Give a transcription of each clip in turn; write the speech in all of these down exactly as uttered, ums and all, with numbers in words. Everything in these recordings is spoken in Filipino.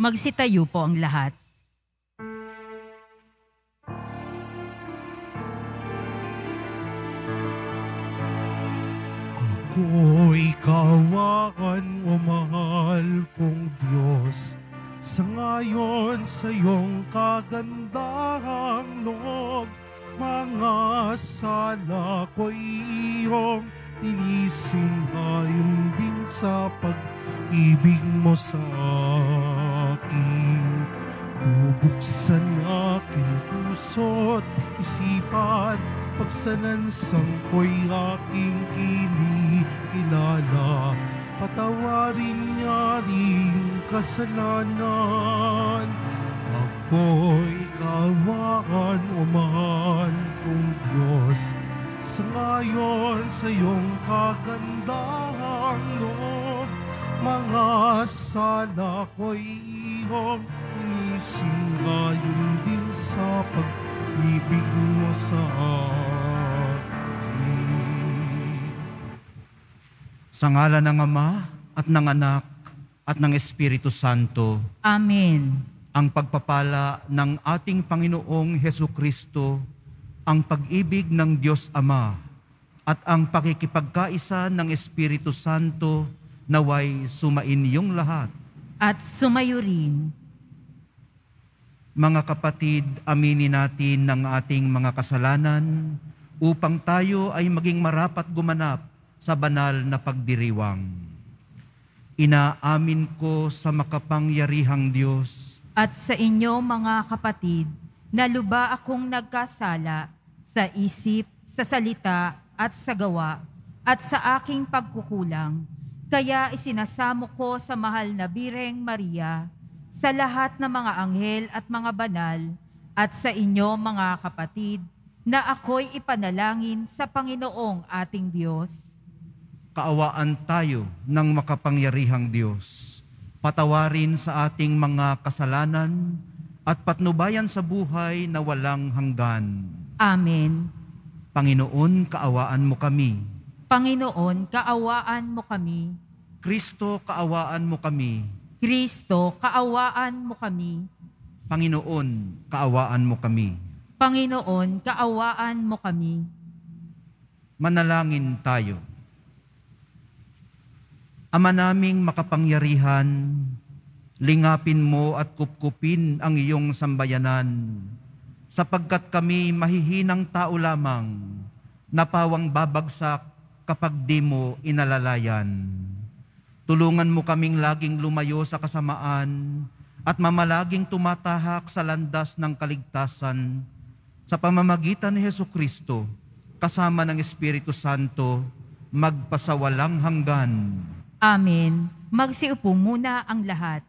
Magsitayo po ang lahat. Ako'y kawaan o mahal kong Diyos, sa ngayon sa iyong kagandahang loob, mga sala ko'y iyong inisinghayong din sa pag-ibig mo sa akin. Bubuksan aking puso't isipan, pagsanansang ko'y aking kinikilala. Patawarin niya rin kasalanan. Ako'y kawaan o mahal kong Diyos, sa ngayon sa iyong kagandahang loob, mga sala ko'y iyong inisinghayon din sa pag-ibig mo sa akin. Sa ngalan ng Ama at ng Anak at ng Espiritu Santo. Amen. Ang pagpapala ng ating Panginoong Hesukristo, ang pag-ibig ng Diyos Ama, at ang pakikipagkaisa ng Espiritu Santo naway sumain yung lahat. At sumayo rin. Mga kapatid, aminin natin ng ating mga kasalanan upang tayo ay maging marapat gumanap sa banal na pagdiriwang. Inaamin ko sa makapangyarihang Diyos At sa inyo mga kapatid, na luba akong nagkasala sa isip, sa salita at sa gawa, at sa aking pagkukulang. Kaya isinasamo ko sa mahal na Birheng Maria, sa lahat ng mga anghel at mga banal, at sa inyo mga kapatid, na ako'y ipanalangin sa Panginoong ating Diyos. Kaawaan tayo ng makapangyarihang Diyos. Patawarin sa ating mga kasalanan at patnubayan sa buhay na walang hanggan. Amen. Panginoon, kaawaan mo kami. Panginoon, kaawaan mo kami. Kristo, kaawaan mo kami. Kristo, kaawaan mo kami. Panginoon, kaawaan mo kami. Panginoon, kaawaan mo kami. Manalangin tayo. Ama naming makapangyarihan, lingapin mo at kupkupin ang iyong sambayanan, sapagkat kami mahihinang tao lamang, napawang babagsak kapag di mo inalalayan. Tulungan mo kaming laging lumayo sa kasamaan at mamalaging tumatahak sa landas ng kaligtasan sa pamamagitan ni Hesukristo, kasama ng Espiritu Santo, magpasawalang hanggan. Amen. Magsiupo muna ang lahat.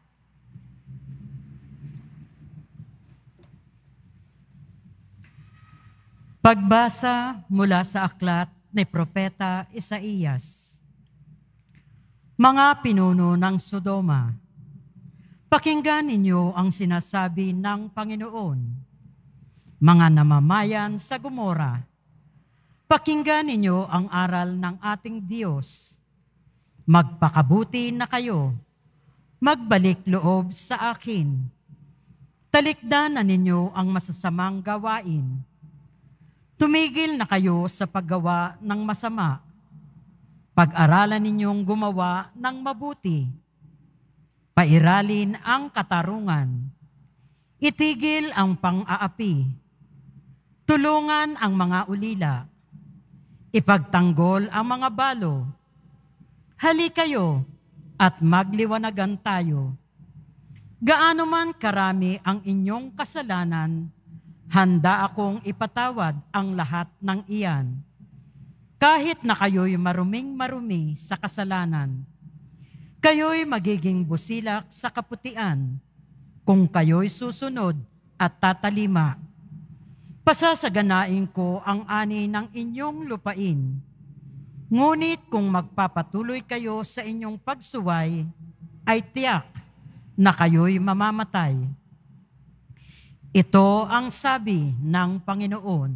Pagbasa mula sa aklat ni Propeta Isaías. Mga pinuno ng Sodoma, pakinggan ninyo ang sinasabi ng Panginoon. Mga namamayan sa Gomora, pakinggan ninyo ang aral ng ating Diyos. Magpakabuti na kayo, magbalik loob sa akin. Talikdan na ninyo ang masasamang gawain. Tumigil na kayo sa paggawa ng masama. Pag-aralan ninyong gumawa ng mabuti. Pairalin ang katarungan. Itigil ang pang-aapi. Tulungan ang mga ulila. Ipagtanggol ang mga balo. Hali kayo at magliwanagan tayo. Gaano man karami ang inyong kasalanan, handa akong ipatawad ang lahat ng iyan. Kahit na kayo'y maruming-marumi sa kasalanan, kayo'y magiging busilak sa kaputian kung kayo'y susunod at tatalima. Pasasaganain ko ang ani ng inyong lupain. Ngunit kung magpapatuloy kayo sa inyong pagsuway, ay tiyak na kayo'y mamamatay. Ito ang sabi ng Panginoon.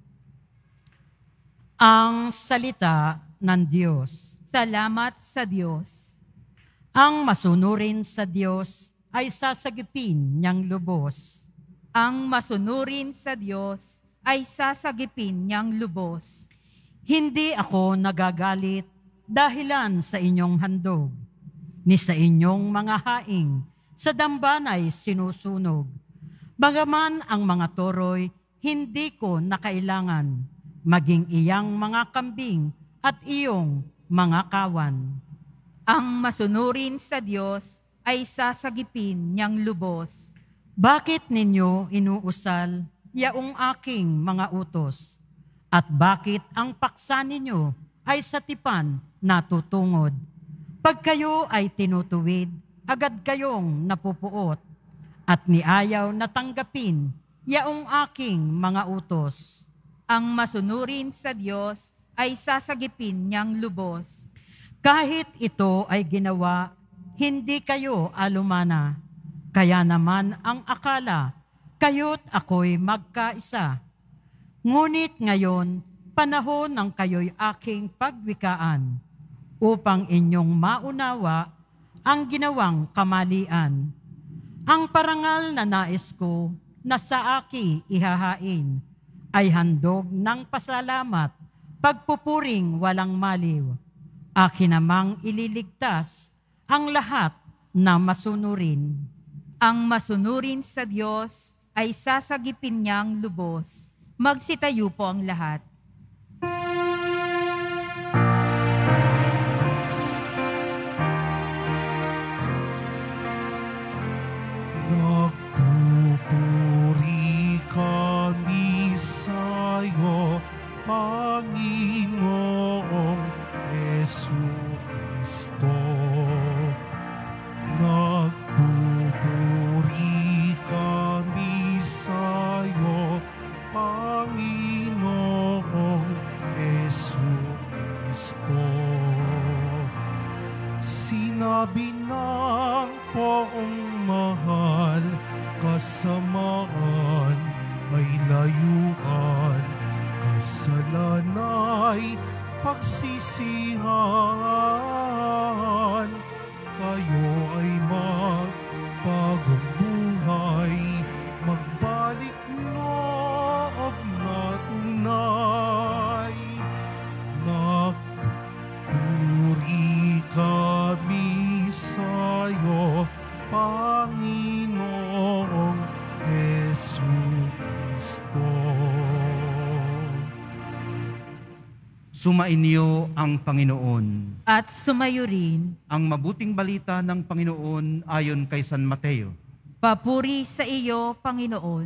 Ang salita ng Diyos. Salamat sa Diyos. Ang masunurin sa Diyos ay sasagipin niyang lubos. Ang masunurin sa Diyos ay sasagipin niyang lubos. Hindi ako nagagalit dahilan sa inyong handog, ni sa inyong mga haing sa dambanay sinusunog. Bagaman ang mga toroy, hindi ko nakailangan, maging iyang mga kambing at iyong mga kawan. Ang masunurin sa Diyos ay sasagipin niyang lubos. Bakit ninyo inuusal yaong aking mga utos? At bakit ang paksa ninyo ay sa tipan natutungod? Pag kayo ay tinutuwid, agad kayong napupuot, at niayaw na tanggapin yaong aking mga utos. Ang masunurin sa Diyos ay sasagipin niyang lubos. Kahit ito ay ginawa, hindi kayo alumana. Kaya naman ang akala, kayo't ako'y magkaisa. Ngunit ngayon, panahon ng kayo'y aking pagwikaan, upang inyong maunawa ang ginawang kamalian. Ang parangal na nais ko na sa aki ihahain, ay handog ng pasalamat, pagpupuring walang maliw. Akin namang ililigtas ang lahat na masunurin. Ang masunurin sa Diyos ay sasagipin niyang lubos. Magsitayo po ang lahat. Nagpupuri kami sa'yo, Panginoong Jesucristo. Nagpupuri kami sa'yo, Panginoong Jesucristo. Sinabi ng poong mahal, kasamaan ay layuan, kasalanay pagsisihan. Kayo ay magpagong buhay, magbalik loob na tunay. Nagpuri kami sa'yo, Panginoong Jesucristo. Sumainyo ang Panginoon. At sumayo rin. Ang mabuting balita ng Panginoon ayon kay San Mateo. Papuri sa iyo, Panginoon.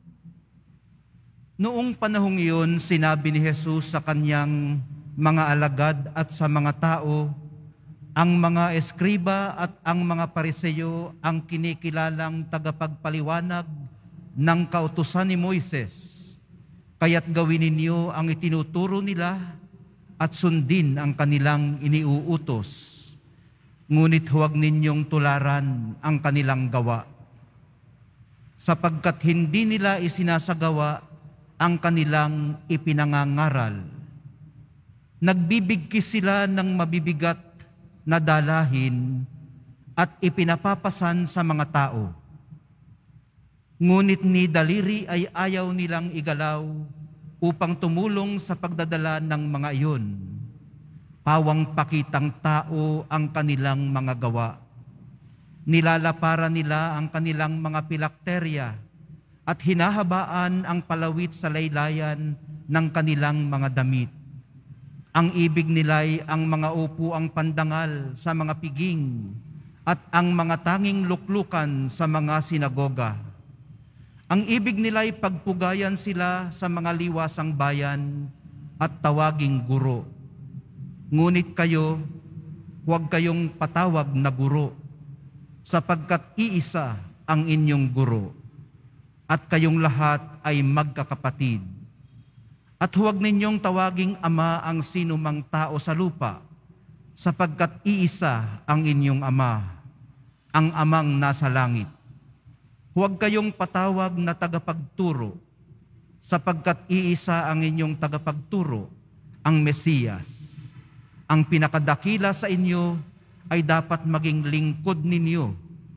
Noong panahong iyon, sinabi ni Jesus sa kanyang mga alagad at sa mga tao, ang mga eskriba at ang mga pariseyo ang kinikilalang tagapagpaliwanag ng kautusan ni Moises. Kaya't gawin ninyo ang itinuturo nila at sundin ang kanilang iniuutos. Ngunit huwag ninyong tularan ang kanilang gawa, sapagkat hindi nila isinasagawa ang kanilang ipinangangaral. Nagbibigkis sila ng mabibigat na dalahin at ipinapapasan sa mga tao. Ngunit ni daliri ay ayaw nilang igalaw upang tumulong sa pagdadala ng mga iyon. Pawang pakitang tao ang kanilang mga gawa. Nilalaparan nila ang kanilang mga pilakterya at hinahabaan ang palawit sa laylayan ng kanilang mga damit. Ang ibig nila'y ang mga upuang pandangal sa mga piging at ang mga tanging luklukan sa mga sinagoga. Ang ibig nila'y pagpugayan sila sa mga liwasang bayan at tawaging guro. Ngunit kayo, huwag kayong patawag na guro, sapagkat iisa ang inyong guro, at kayong lahat ay magkakapatid. At huwag ninyong tawaging ama ang sinumang tao sa lupa, sapagkat iisa ang inyong ama, ang amang nasa langit. Huwag kayong patawag na tagapagturo, sapagkat iisa ang inyong tagapagturo, ang Mesiyas. Ang pinakadakila sa inyo ay dapat maging lingkod ninyo,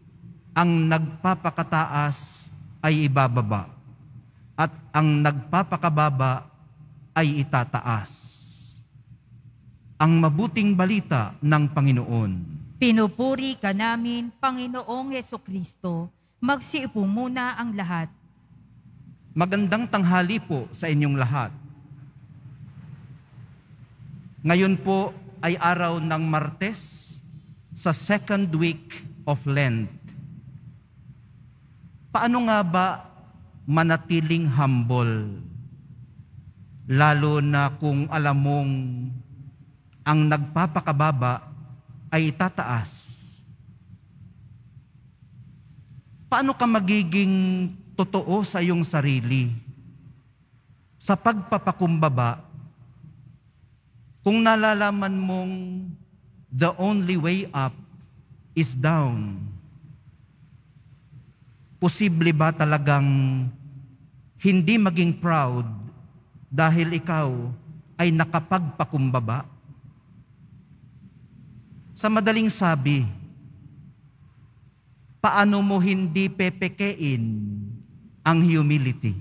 ang nagpapakataas ay ibababa, at ang nagpapakababa ay itataas. Ang mabuting balita ng Panginoon. Pinupuri ka namin, Panginoong Hesukristo. Magsiupo muna ang lahat. Magandang tanghali po sa inyong lahat. Ngayon po ay araw ng Martes sa second week of Lent. Paano nga ba manatiling humble? Lalo na kung alam mong ang nagpapakababa ay itataas. Paano ka magiging totoo sa iyong sarili sa pagpapakumbaba kung nalalaman mong the only way up is down? Posible ba talagang hindi maging proud dahil ikaw ay nakapagpakumbaba? Sa madaling sabi, paano mo hindi pepekein ang humility?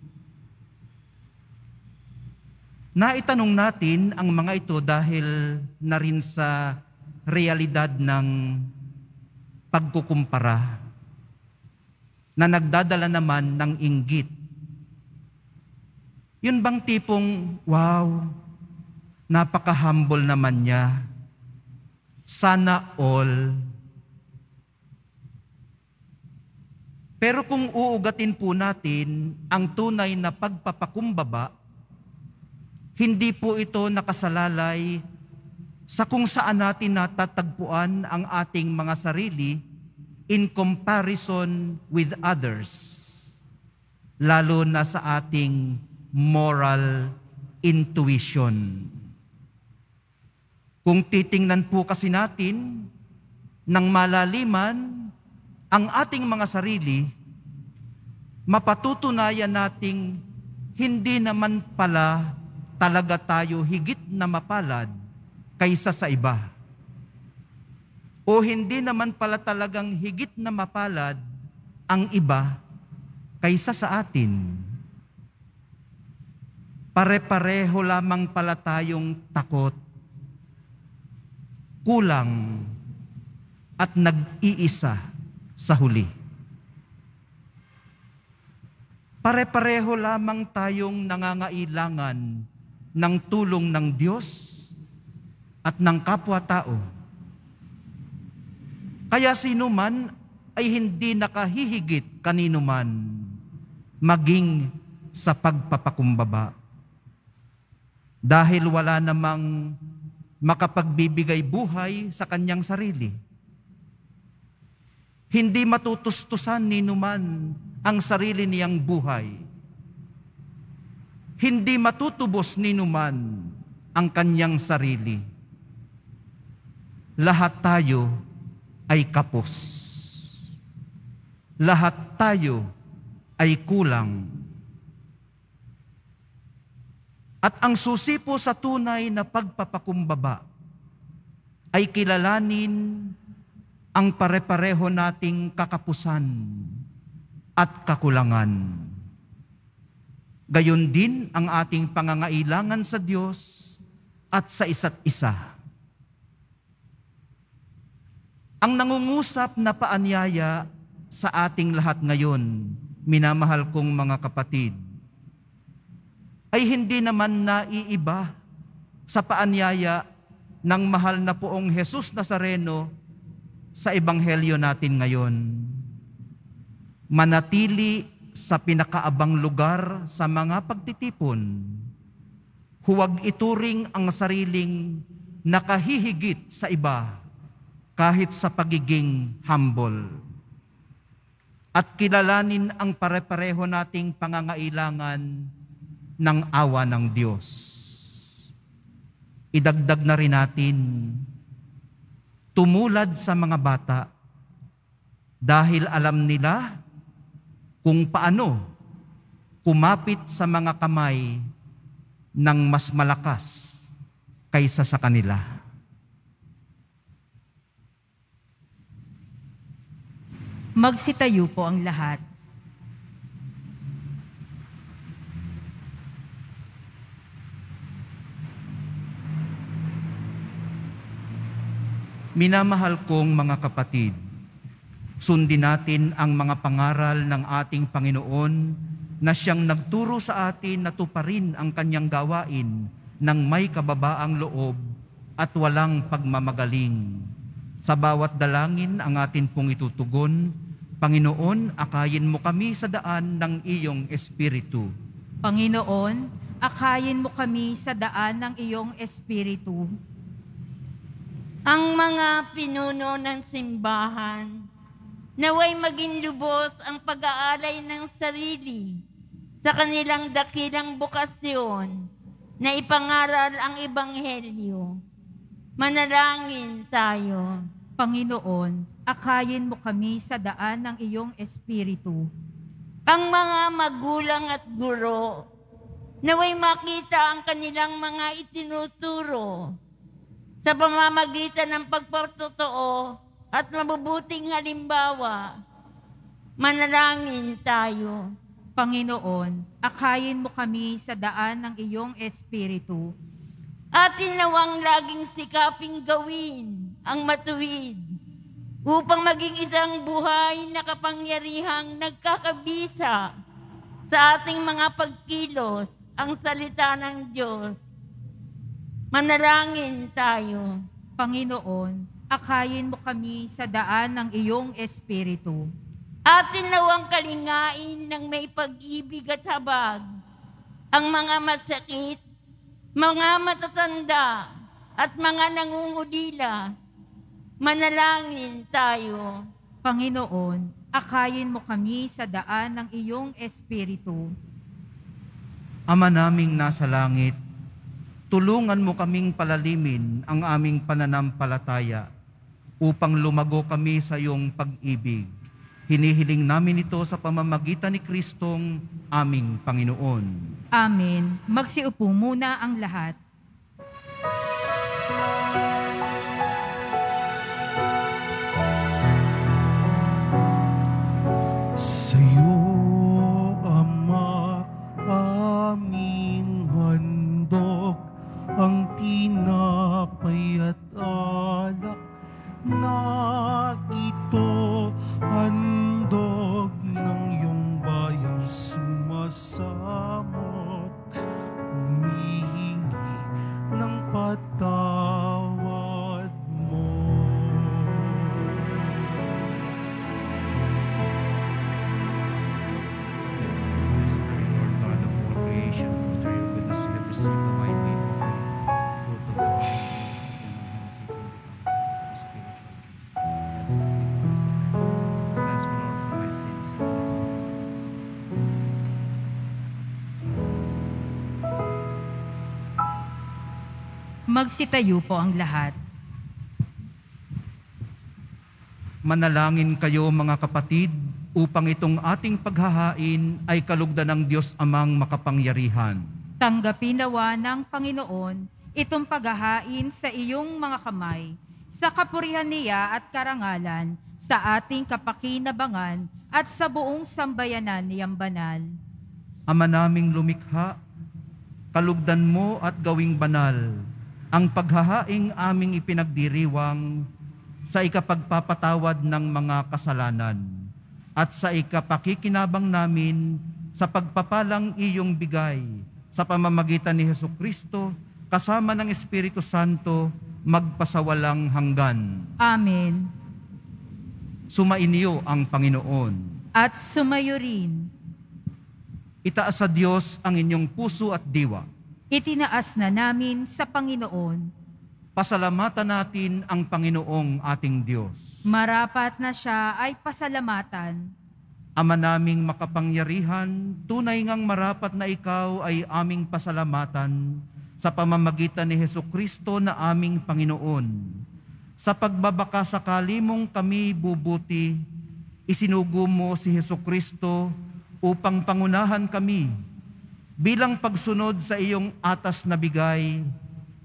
Naitanong natin ang mga ito dahil na rin sa realidad ng pagkukumpara na nagdadala naman ng inggit. Yun bang tipong, wow, napaka-humble naman niya. Sana all. Pero kung uugatin po natin ang tunay na pagpapakumbaba, hindi po ito nakasalalay sa kung saan natin natatagpuan ang ating mga sarili in comparison with others, lalo na sa ating moral intuition. Kung titingnan po kasi natin ng malaliman ang ating mga sarili, mapatutunayan nating hindi naman pala talaga tayo higit na mapalad kaysa sa iba. O hindi naman pala talagang higit na mapalad ang iba kaysa sa atin. Pare-pareho lamang pala tayong takot, kulang, at nag-iisa sa huli. Pare-pareho lamang tayong nangangailangan ng tulong ng Diyos at ng kapwa-tao. Kaya sino man ay hindi nakahihigit kanino man, maging sa pagpapakumbaba. Dahil wala namang makapagbibigay buhay sa kanyang sarili. Hindi matutustusan ni numan ang sarili niyang buhay. Hindi matutubos ni numan ang kanyang sarili. Lahat tayo ay kapos. Lahat tayo ay kulang. At ang susi po sa tunay na pagpapakumbaba ay kilalanin ang pare-pareho nating kakapusan at kakulangan. Gayon din ang ating pangangailangan sa Diyos at sa isa't isa. Ang nangungusap na paanyaya sa ating lahat ngayon, minamahal kong mga kapatid, ay hindi naman naiiba sa paanyaya ng mahal na poong Jesus Nazareno sa ebanghelyo natin ngayon. Manatili sa pinakaabang lugar sa mga pagtitipon. Huwag ituring ang sariling nakahihigit sa iba kahit sa pagiging humble. At kilalanin ang pare-pareho nating pangangailangan ng awa ng Diyos. Idagdag na rin natin, tumulad sa mga bata dahil alam nila kung paano kumapit sa mga kamay ng mas malakas kaysa sa kanila. Magsitayo po ang lahat. Minamahal kong mga kapatid, sundin natin ang mga pangaral ng ating Panginoon na siyang nagturo sa atin na tuparin ang kanyang gawain ng may kababaang loob at walang pagmamagaling. Sa bawat dalangin ang atin pong itutugon, Panginoon, akayin mo kami sa daan ng iyong Espiritu. Panginoon, akayin mo kami sa daan ng iyong Espiritu. Ang mga pinuno ng simbahan, naway maging lubos ang pag-aalay ng sarili sa kanilang dakilang bukasyon na ipangaral ang Ebanghelyo. Manalangin tayo. Panginoon, akayin mo kami sa daan ng iyong Espiritu. Ang mga magulang at guro, naway makita ang kanilang mga itinuturo sa pamamagitan ng pagpapatotoo at mabubuting halimbawa. Manalangin tayo. Panginoon, akayin mo kami sa daan ng iyong Espiritu. Atin nawang laging sikaping gawin ang matuwid upang maging isang buhay na kapangyarihang nagkakabisa sa ating mga pagkilos ang salita ng Diyos. Manalangin tayo. Panginoon, akayin mo kami sa daan ng iyong Espiritu. Atin nawang kalingain ng may pag-ibig at habag ang mga masakit, mga matatanda, at mga nangungulila. Manalangin tayo. Panginoon, akayin mo kami sa daan ng iyong Espiritu. Ama naming nasa langit, tulungan mo kaming palalimin ang aming pananampalataya upang lumago kami sa iyong pag-ibig. Hinihiling namin ito sa pamamagitan ni Kristong aming Panginoon. Amen. Magsiupo muna ang lahat. Sa'yo, Ama, aming handog ang tinapay at alak na ito, handog ng iyong bayang sumasamot, humihingi ng patawad mo. Mystery, Lord God of all creation, whose through your goodness we have received the wine made offering, fruit of the body and spiritual. Cleanse me, Lord, from my sins. Magsitayo po ang lahat. Manalangin kayo mga kapatid upang itong ating paghahain ay kalugdan ng Diyos Amang makapangyarihan. Tanggapin nawa ng Panginoon itong paghahain sa iyong mga kamay, sa kapurihan niya at karangalan, sa ating kapakinabangan at sa buong sambayanan niyang banal. Ama naming lumikha, kalugdan mo at gawing banal ang paghahaing aming ipinagdiriwang sa ikapagpapatawad ng mga kasalanan at sa ikapakikinabang namin sa pagpapalang iyong bigay sa pamamagitan ni Hesukristo kasama ng Espiritu Santo magpasawalang hanggan. Amen. Sumainyo ang Panginoon. At sumayo rin. Itaas sa Diyos ang inyong puso at diwa. Itinaas na namin sa Panginoon. Pasalamatan natin ang Panginoong ating Diyos. Marapat na siya ay pasalamatan. Ama naming makapangyarihan, tunay ngang marapat na ikaw ay aming pasalamatan sa pamamagitan ni Hesukristo na aming Panginoon. Sa pagbabaka sakali mong kami bubuti, isinugo mo si Hesukristo upang pangunahan kami. Bilang pagsunod sa iyong atas na bigay,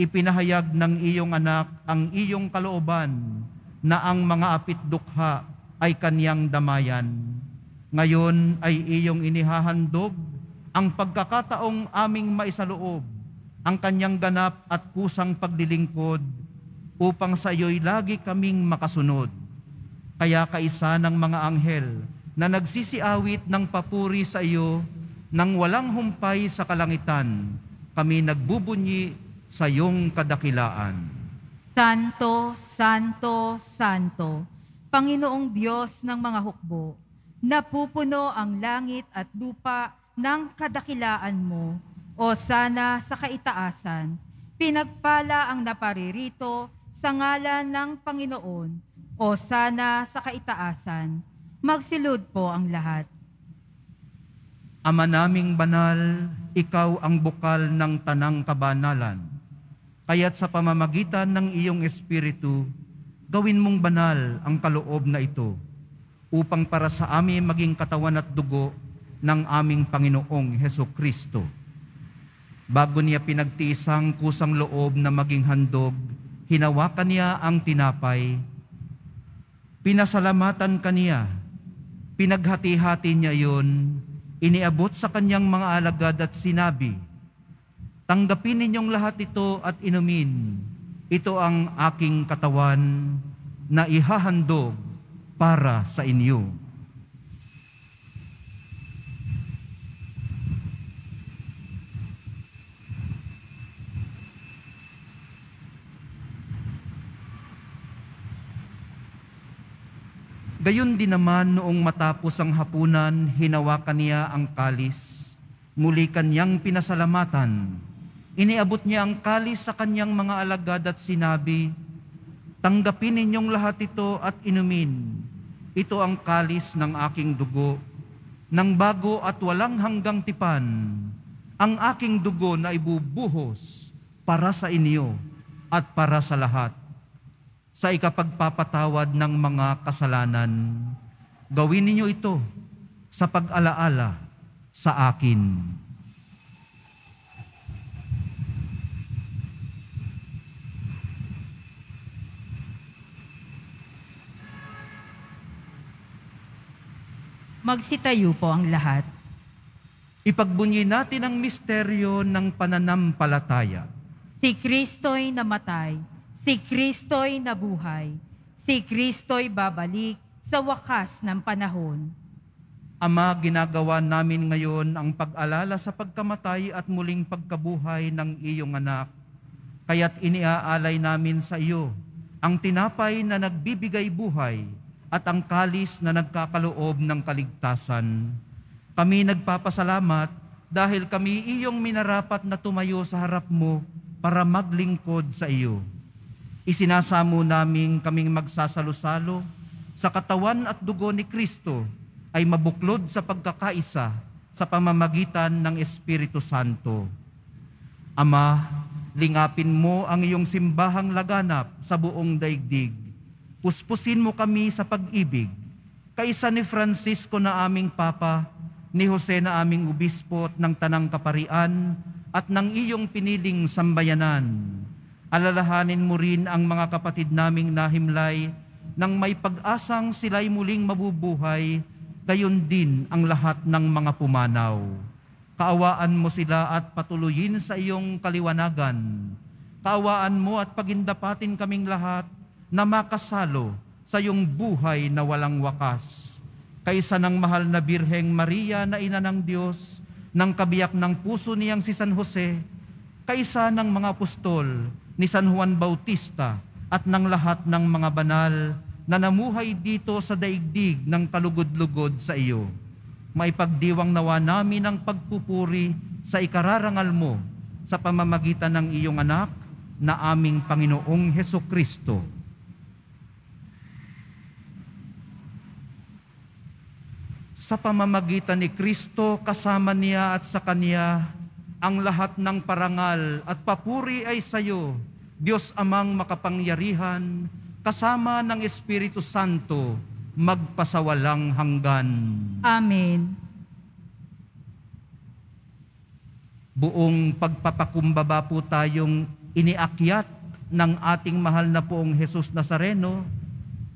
ipinahayag ng iyong anak ang iyong kalooban na ang mga apit dukha ay kaniyang damayan. Ngayon ay iyong inihahandog ang pagkakataong aming maisaloob, ang kanyang ganap at kusang paglilingkod, upang sa iyo'y lagi kaming makasunod. Kaya kaisa ng mga anghel na nagsisiawit ng papuri sa iyo, nang walang humpay sa kalangitan, kami nagbubunyi sa iyong kadakilaan. Santo, Santo, Santo, Panginoong Diyos ng mga hukbo, napupuno ang langit at lupa ng kadakilaan mo, o sana sa kaitaasan, pinagpala ang naparirito sa ngalan ng Panginoon, o sana sa kaitaasan, magsilud po ang lahat. Ama naming banal, ikaw ang bukal ng tanang kabanalan. Kaya't sa pamamagitan ng iyong Espiritu, gawin mong banal ang kaloob na ito, upang para sa amin maging katawan at dugo ng aming Panginoong Hesukristo. Bago niya pinagtiisang kusang loob na maging handog, hinawakan niya ang tinapay, pinasalamatan kaniya, pinaghati-hati niya yun, iniabot sa kanyang mga alagad at sinabi, "Tanggapin ninyong lahat ito at inumin. Ito ang aking katawan na ihahandog para sa inyo." Gayon din naman noong matapos ang hapunan, hinawakan niya ang kalis, muli kanyang pinasalamatan. Iniabot niya ang kalis sa kanyang mga alagad at sinabi, "Tanggapin ninyong lahat ito at inumin. Ito ang kalis ng aking dugo, ng bago at walang hanggang tipan, ang aking dugo na ibubuhos para sa inyo at para sa lahat, sa ikapagpapatawad ng mga kasalanan. Gawin ninyo ito sa pag-alaala sa akin." Magsitayo po ang lahat. Ipagbunyi natin ang misteryo ng pananampalataya. Si Kristo'y namatay, si Kristo'y nabuhay, si Kristo'y babalik sa wakas ng panahon. Ama, ginagawa namin ngayon ang pag-alala sa pagkamatay at muling pagkabuhay ng iyong anak. Kaya't iniaalay namin sa iyo ang tinapay na nagbibigay buhay at ang kalis na nagkakaloob ng kaligtasan. Kami nagpapasalamat dahil kami iyong minarapat na tumayo sa harap mo para maglingkod sa iyo. Isinasamo namin kaming magsasalo-salo sa katawan at dugo ni Kristo ay mabuklod sa pagkakaisa sa pamamagitan ng Espiritu Santo. Ama, lingapin mo ang iyong simbahang laganap sa buong daigdig. Puspusin mo kami sa pag-ibig, kaisa ni Francisco na aming Papa, ni Jose na aming Obispo at ng Tanang Kaparian, at ng iyong piniling sambayanan. Alalahanin mo rin ang mga kapatid naming nahimlay, nang may pag-asang sila'y muling mabubuhay, gayon din ang lahat ng mga pumanaw. Kaawaan mo sila at patuloyin sa iyong kaliwanagan. Kaawaan mo at pagindapatin kaming lahat na makasalo sa iyong buhay na walang wakas. Kaisa ng mahal na Birheng Maria na ina ng Diyos, ng kabiyak ng puso niyang si San Jose, kaisa ng mga apostol ni San Juan Bautista at ng lahat ng mga banal na namuhay dito sa daigdig ng kalugod-lugod sa iyo. Maipagdiwang nawa namin ang pagpupuri sa ikararangal mo sa pamamagitan ng iyong anak na aming Panginoong Hesukristo. Sa pamamagitan ni Kristo, kasama niya at sa Kanya, ang lahat ng parangal at papuri ay sa iyo, Diyos Amang makapangyarihan, kasama ng Espiritu Santo, magpasawalang hanggan. Amen. Buong pagpapakumbaba po tayong iniakyat ng ating mahal na poong Jesus Nazareno,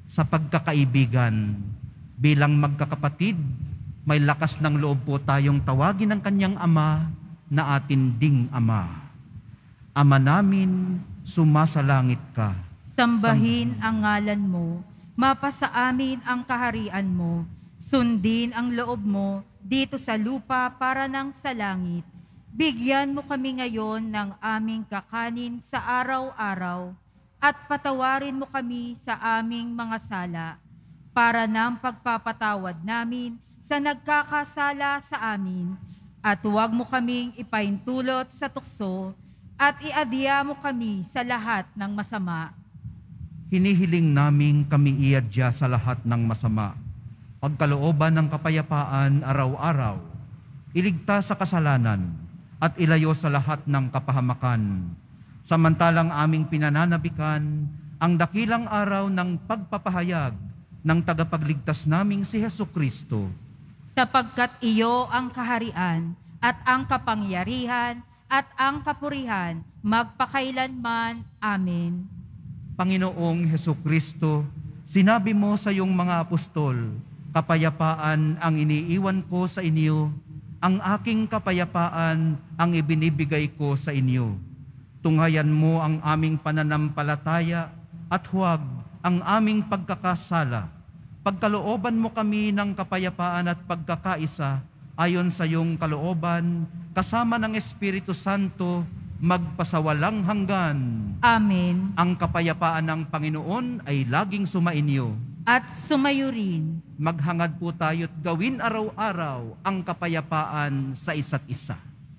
sa pagkakaibigan. Bilang magkakapatid, may lakas ng loob po tayong tawagin ng kanyang Ama na atin ding Ama. Ama namin, sumasalangit ka. Sambahin ang ngalan mo, mapasa amin ang kaharian mo, sundin ang loob mo dito sa lupa para nang sa langit. Bigyan mo kami ngayon ng aming kakanin sa araw-araw at patawarin mo kami sa aming mga sala para nang pagpapatawad namin sa nagkakasala sa amin, at huwag mo kaming ipaintulot sa tukso at iadya mo kami sa lahat ng masama. Hinihiling naming kami iadya sa lahat ng masama, pagkalooban ng kapayapaan araw-araw, iligtas sa kasalanan, at ilayo sa lahat ng kapahamakan. Samantalang aming pinananabikan ang dakilang araw ng pagpapahayag ng tagapagligtas naming si Hesukristo. Sapagkat iyo ang kaharian at ang kapangyarihan at ang kapurihan magpakailanman. Amen. Panginoong Hesukristo, sinabi mo sa iyong mga apostol, kapayapaan ang iniiwan ko sa inyo, ang aking kapayapaan ang ibinibigay ko sa inyo. Tunghayan mo ang aming pananampalataya at huwag ang aming pagkakasala. Pagkalooban mo kami ng kapayapaan at pagkakaisa ayon sa iyong kalooban, kasama ng Espiritu Santo, magpasawalang hanggan. Amen. Ang kapayapaan ng Panginoon ay laging sumainyo. At sumayo rin. Maghangad po tayo't gawin araw-araw ang kapayapaan sa isa't isa.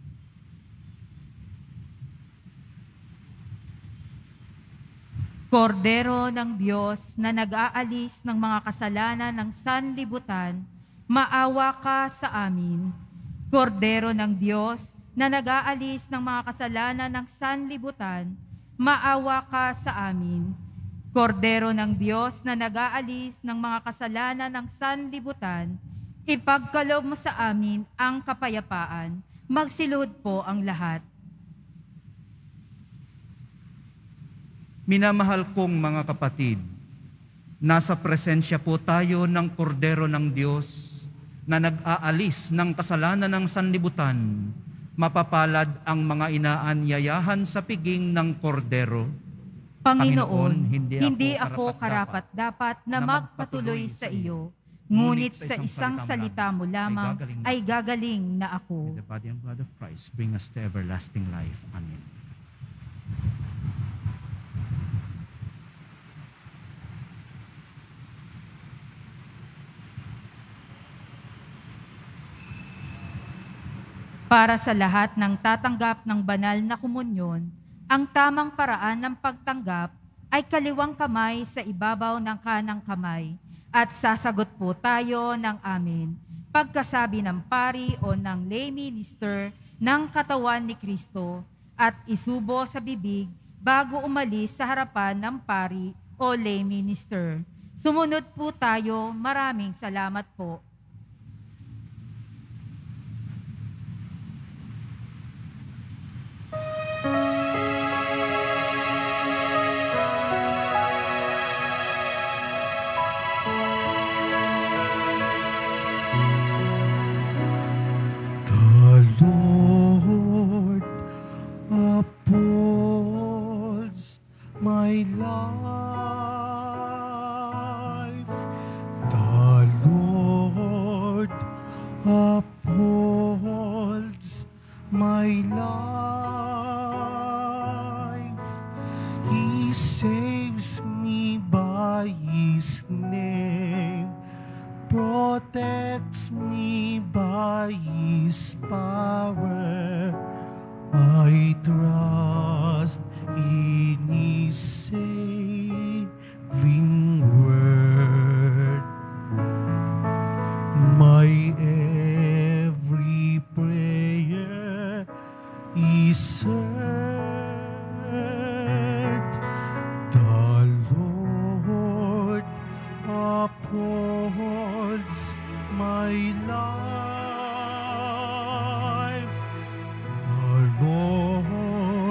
Kordero ng Diyos na nag-aalis ng mga kasalanan ng sanlibutan, maawa ka sa amin. Kordero ng Diyos na nag-aalis ng mga kasalanan ng sanlibutan, maawa ka sa amin. Kordero ng Diyos na nag-aalis ng mga kasalanan ng sanlibutan, ipagkaloob mo sa amin ang kapayapaan. Magsiluhod po ang lahat. Minamahal kong mga kapatid, nasa presensya po tayo ng Kordero ng Diyos na nag-aalis ng kasalanan ng sanlibutan. Mapapalad ang mga inaanyayahan sa piging ng Kordero. Panginoon, hindi, hindi ako ako karapat-dapat na magpatuloy sa iyo, ngunit sa isang salita mo lamang ay gagaling na ako. The body and blood of Christ bring us to everlasting life. Amen. Para sa lahat ng tatanggap ng banal na komunyon, ang tamang paraan ng pagtanggap ay kaliwang kamay sa ibabaw ng kanang kamay, at sasagot po tayo ng amen pagkasabi ng pari o ng lay minister ng katawan ni Kristo at isubo sa bibig bago umalis sa harapan ng pari o lay minister. Sumunod po tayo. Maraming salamat po.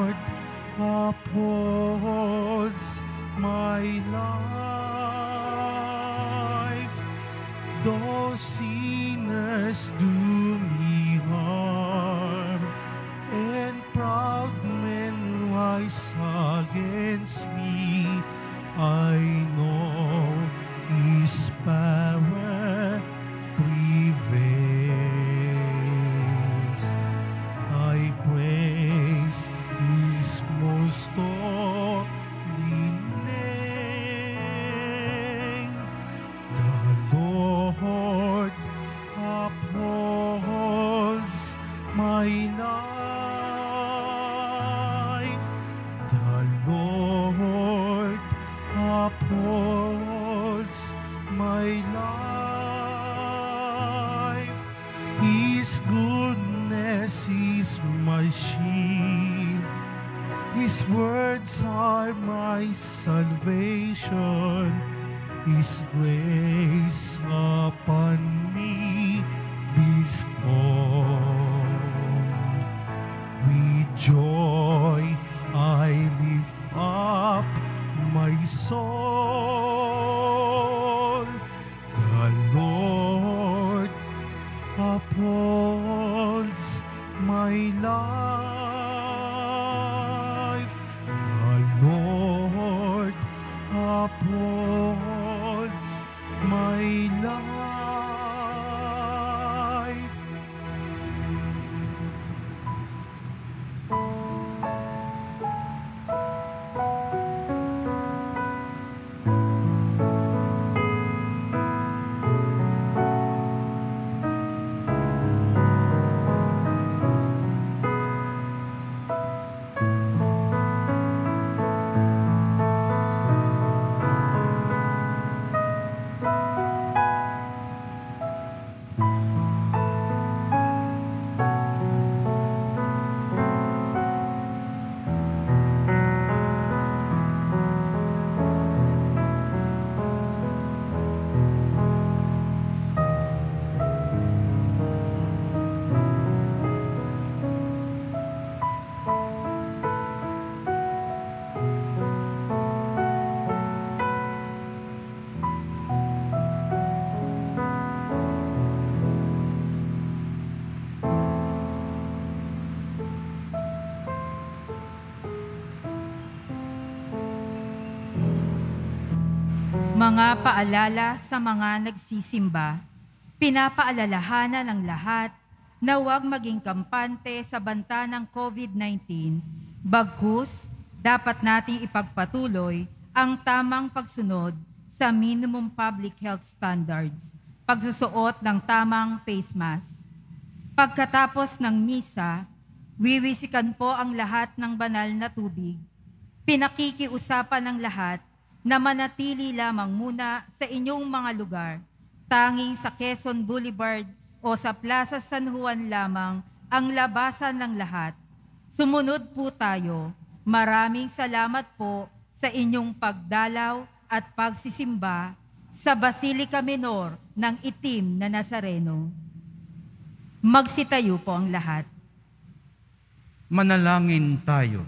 Upholds my life. sinners do me harm, and proud men rise against me. I know His power prevails. I praise His most holy name. The Lord upholds my life. The Lord upholds my life. His goodness is my shield. His words are my salvation. His grace upon me bestowed. With joy I lift up my soul. The Lord upholds my life. The Lord upholds my life. Mga paalala sa mga nagsisimba, pinapaalalahanan ng lahat na huwag maging kampante sa banta ng COVID nineteen, bagkus dapat nating ipagpatuloy ang tamang pagsunod sa minimum public health standards, pagsusuot ng tamang face mask. Pagkatapos ng misa, wiwisikan po ang lahat ng banal na tubig. Pinakikiusapan ng lahat na manatili lamang muna sa inyong mga lugar, tanging sa Quezon Boulevard o sa Plaza San Juan lamang ang labasan ng lahat. Sumunod po tayo. Maraming salamat po sa inyong pagdalaw at pagsisimba sa Basilica Minor ng Itim na Nazareno. Magsitayo po ang lahat. Manalangin tayo.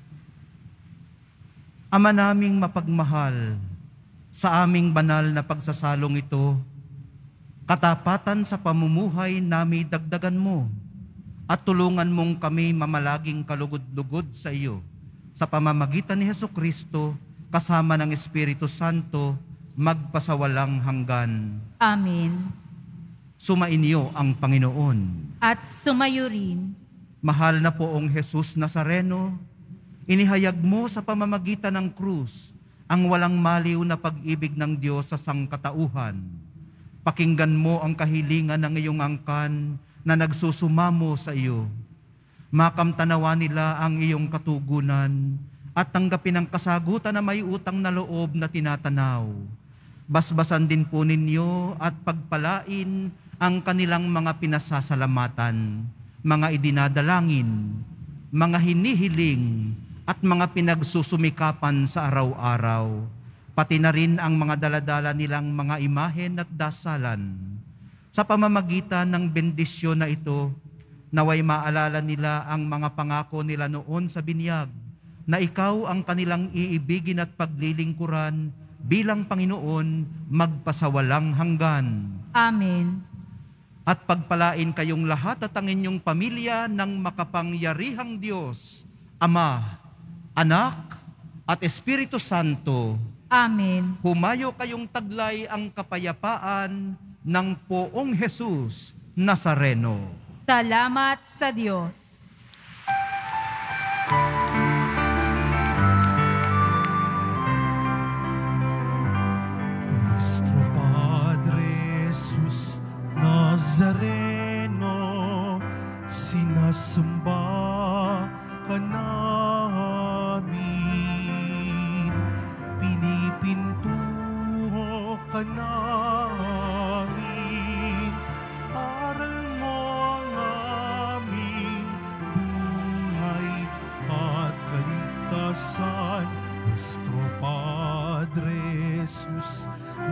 Ama naming mapagmahal, sa aming banal na pagsasalong ito, katapatan sa pamumuhay nami dagdagan mo at tulungan mong kami mamalaging kalugod-lugod sa iyo sa pamamagitan ni Hesukristo kasama ng Espiritu Santo magpasawalang hanggan. Amen. Sumainyo ang Panginoon. At sumayo rin. Mahal na poong Jesus Nazareno, inihayag mo sa pamamagitan ng krus ang walang maliw na pag-ibig ng Diyos sa sangkatauhan. Pakinggan mo ang kahilingan ng iyong angkan na nagsusumamo sa iyo. Makamtanawa nila ang iyong katugunan at tanggapin ang kasagutan na may utang na loob na tinatanaw. Basbasan din po ninyo at pagpalain ang kanilang mga pinasasalamatan, mga idinadalangin, mga hinihiling, at mga pinagsusumikapan sa araw-araw, pati na rin ang mga daladala nilang mga imahen at dasalan. Sa pamamagitan ng bendisyon na ito, naway maalala nila ang mga pangako nila noon sa binyag, na ikaw ang kanilang iibigin at paglilingkuran bilang Panginoon magpasawalang hanggan. Amen. At pagpalain kayong lahat at ang inyong pamilya ng makapangyarihang Diyos, Ama, Anak, at Espiritu Santo. Amen. Humayo kayong taglay ang kapayapaan ng Poong Jesus Nazareno. Salamat sa Diyos. Nuestro Padre Jesus Nazareno, sinasamba ka namin, pinipintuho ka namin, aral mo ang aming buhay at kaligtasan. Nuestro Padre Jesus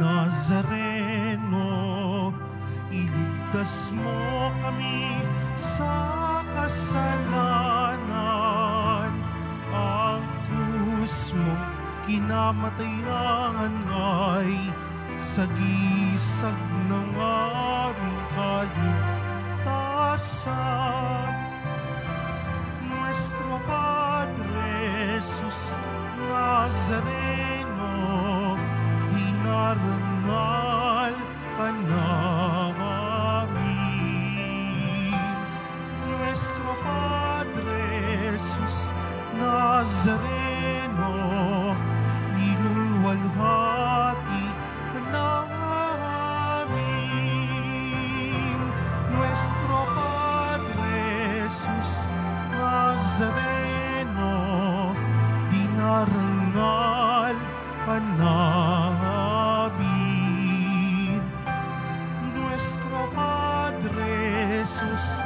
Nazareno, iligtas mo kami sa kasalanan. Ang krus mo kinamatayan ay sagisag ng aming kaligtasan. Nuestro Padre Jesus Nazareno, dinarangal ka namin. Nuestro Padre Jesus Nazareno, nilulwalhati ka namin. Nuestro Padre Jesus Nazareno, dinarangal ka namin. Nuestro Padre Jesus